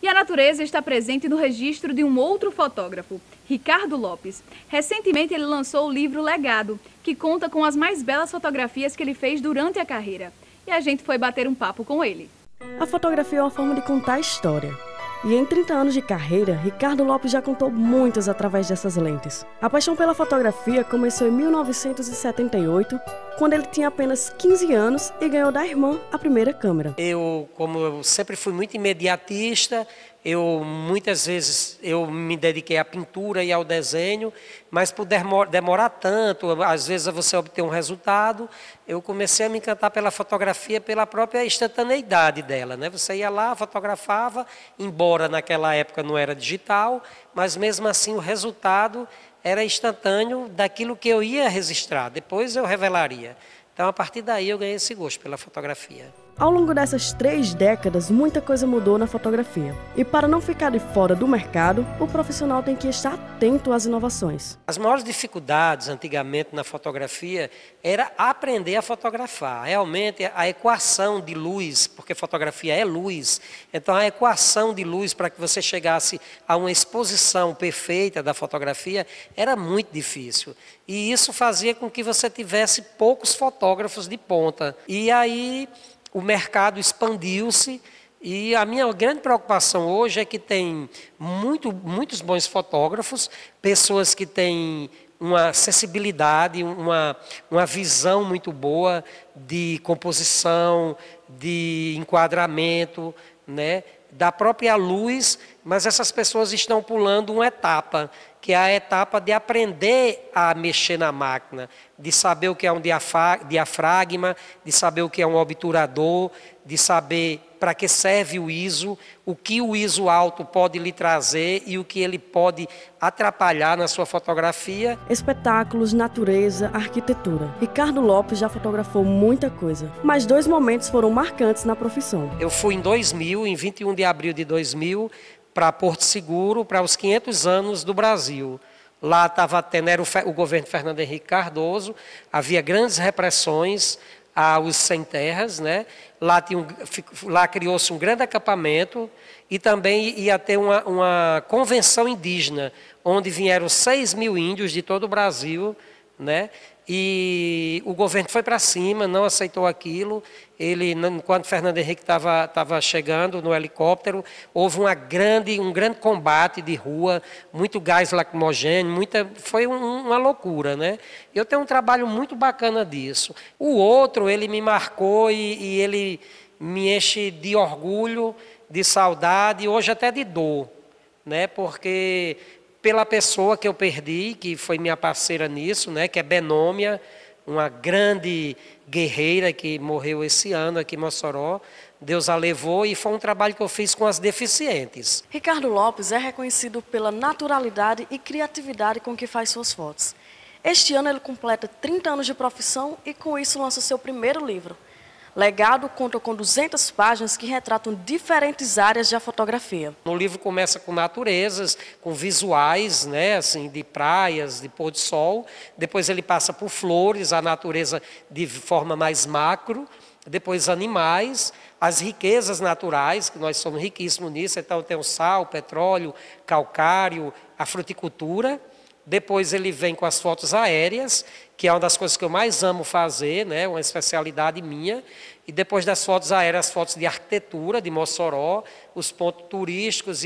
E a natureza está presente no registro de um outro fotógrafo, Ricardo Lopes. Recentemente ele lançou o livro Legado, que conta com as mais belas fotografias que ele fez durante a carreira. E a gente foi bater um papo com ele. A fotografia é uma forma de contar a história. E em 30 anos de carreira, Ricardo Lopes já contou muitas através dessas lentes. A paixão pela fotografia começou em 1978, quando ele tinha apenas 15 anos e ganhou da irmã a primeira câmera. Como eu sempre fui muito imediatista, muitas vezes eu me dediquei à pintura e ao desenho, mas por demorar tanto, às vezes a você obter um resultado, eu comecei a me encantar pela fotografia, pela própria instantaneidade dela, né? Você ia lá, fotografava, embora naquela época não era digital, mas mesmo assim o resultado era instantâneo daquilo que eu ia registrar, depois eu revelaria. Então, a partir daí, eu ganhei esse gosto pela fotografia. Ao longo dessas 3 décadas, muita coisa mudou na fotografia. E para não ficar de fora do mercado, o profissional tem que estar atento às inovações. As maiores dificuldades, antigamente, na fotografia, era aprender a fotografar. Realmente, a equação de luz, porque fotografia é luz, então a equação de luz para que você chegasse a uma exposição perfeita da fotografia era muito difícil. E isso fazia com que você tivesse poucos fotógrafos de ponta. E aí o mercado expandiu-se e a minha grande preocupação hoje é que tem muitos bons fotógrafos, pessoas que têm uma sensibilidade, uma visão muito boa de composição, de enquadramento, né, da própria luz, mas essas pessoas estão pulando uma etapa, que é a etapa de aprender a mexer na máquina, de saber o que é um diafragma, de saber o que é um obturador, de saber para que serve o ISO, o que o ISO alto pode lhe trazer e o que ele pode atrapalhar na sua fotografia. Espetáculos, natureza, arquitetura. Ricardo Lopes já fotografou muita coisa, mas 2 momentos foram marcantes na profissão. Eu fui em 2000, em 21 de abril de 2000, para Porto Seguro, para os 500 anos do Brasil. Lá estava tendo o governo Fernando Henrique Cardoso, havia grandes repressões aos sem terras, né? Lá criou-se um grande acampamento e também ia ter uma convenção indígena, onde vieram 6.000 índios de todo o Brasil, né? E o governo foi para cima, não aceitou aquilo. Quando Fernando Henrique estava chegando no helicóptero, houve um grande combate de rua, muito gás lacrimogêneo, foi uma loucura, né? Eu tenho um trabalho muito bacana disso. O outro, ele me marcou e ele me enche de orgulho, de saudade e hoje até de dor, né? Porque pela pessoa que eu perdi, que foi minha parceira nisso, né, que é Benômia, uma grande guerreira que morreu esse ano aqui em Mossoró. Deus a levou e foi um trabalho que eu fiz com as deficientes. Ricardo Lopes é reconhecido pela naturalidade e criatividade com que faz suas fotos. Este ano ele completa 30 anos de profissão e com isso lança seu primeiro livro. Legado conta com 200 páginas que retratam diferentes áreas da fotografia. O livro começa com naturezas, com visuais, né, assim, de praias, de pôr do sol. Depois ele passa por flores, a natureza de forma mais macro. Depois animais, as riquezas naturais, que nós somos riquíssimos nisso. Então tem o sal, o petróleo, calcário, a fruticultura. Depois ele vem com as fotos aéreas, que é uma das coisas que eu mais amo fazer, né? Uma especialidade minha. E depois das fotos aéreas, as fotos de arquitetura de Mossoró, os pontos turísticos e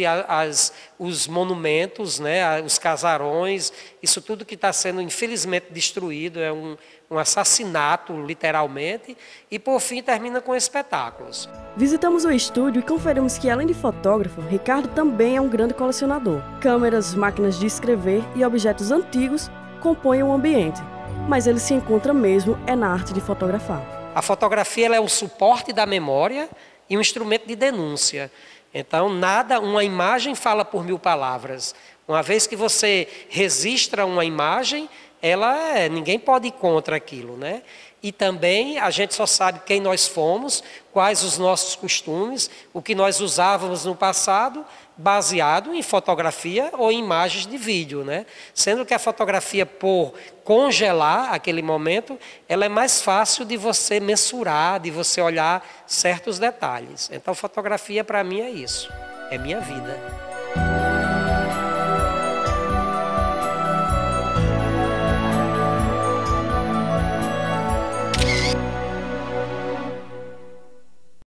os monumentos, né? Os casarões, isso tudo que está sendo infelizmente destruído, é um assassinato, literalmente. E por fim termina com espetáculos. Visitamos o estúdio e conferimos que, além de fotógrafo, Ricardo também é um grande colecionador. Câmeras, máquinas de escrever e objetos antigos compõem o ambiente, mas ele se encontra mesmo na arte de fotografar. A fotografia ela é um suporte da memória e um instrumento de denúncia. Então, uma imagem fala por 1000 palavras. Uma vez que você registra uma imagem, ninguém pode ir contra aquilo, né? E também a gente só sabe quem nós fomos, quais os nossos costumes, o que nós usávamos no passado, baseado em fotografia ou em imagens de vídeo, né? Sendo que a fotografia, por congelar aquele momento, ela é mais fácil de você mensurar, de você olhar certos detalhes. Então, fotografia para mim é isso. é minha vida.